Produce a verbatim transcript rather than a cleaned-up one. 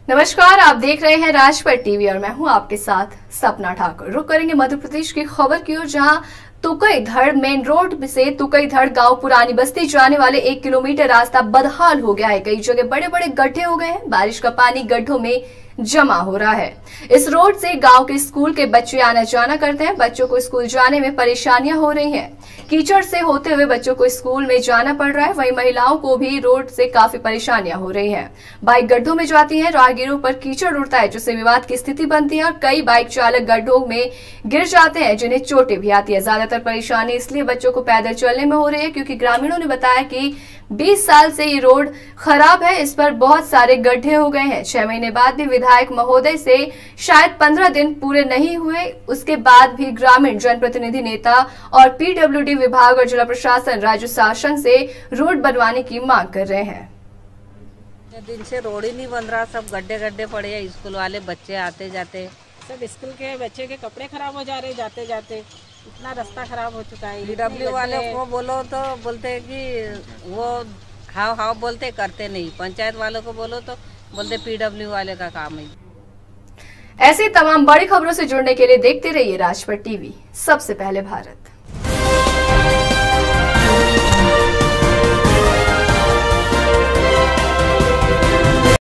नमस्कार, आप देख रहे हैं राजपट टीवी और मैं हूं आपके साथ सपना ठाकुर। रुक करेंगे मध्य प्रदेश की खबर की ओर, जहां तुकईधड़ मेन रोड से तुकईधड़ गांव पुरानी बस्ती जाने वाले एक किलोमीटर रास्ता बदहाल हो गया है। कई जगह बड़े बड़े गड्ढे हो गए हैं। बारिश का पानी गड्ढों में जमा हो रहा है। इस रोड से गांव के स्कूल के बच्चे आना जाना करते हैं। बच्चों को स्कूल जाने में परेशानियां हो रही हैं। कीचड़ से होते हुए बच्चों को स्कूल में जाना पड़ रहा है। वहीं महिलाओं को भी रोड से काफी परेशानियां हो रही हैं। बाइक गड्ढों में जाती हैं, राहगीरों पर कीचड़ उड़ता है, जिससे विवाद की स्थिति बनती है और कई बाइक चालक गड्ढों में गिर जाते हैं, जिन्हें चोटें भी आती है। ज्यादातर परेशानी इसलिए बच्चों को पैदल चलने में हो रही है क्योंकि ग्रामीणों ने बताया कि बीस साल से ये रोड खराब है। इस पर बहुत सारे गड्ढे हो गए हैं। छह महीने बाद भी विधायक महोदय से शायद पंद्रह दिन पूरे नहीं हुए, उसके बाद भी ग्रामीण जनप्रतिनिधि नेता और पीडब्ल्यूडी विभाग और जिला प्रशासन राज्य शासन से रोड बनवाने की मांग कर रहे हैं। दिन से रोड ही नहीं बन रहा, सब गड्ढे गड्ढे पड़े हैं। स्कूल वाले बच्चे आते जाते, सब स्कूल के बच्चे के कपड़े खराब हो जा रहे जाते जाते। इतना रास्ता खराब हो चुका है। पीडब्ल्यू वाले को बोलो तो बोलते हैं कि वो हाव हाव बोलते, करते नहीं। पंचायत वालों को बोलो तो बोलते पीडब्ल्यू वाले का काम है। ऐसी तमाम बड़ी खबरों से जुड़ने के लिए देखते रहिए राजपट टीवी, सबसे पहले भारत।